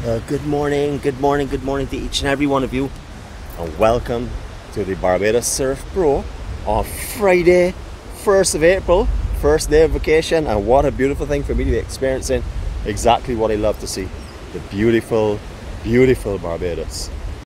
Good morning to each and every one of you, and welcome to the Barbados Surf Pro on Friday, 1st of April, first day of vacation. And what a beautiful thing for me to be experiencing exactly what I love to see, the beautiful Barbados.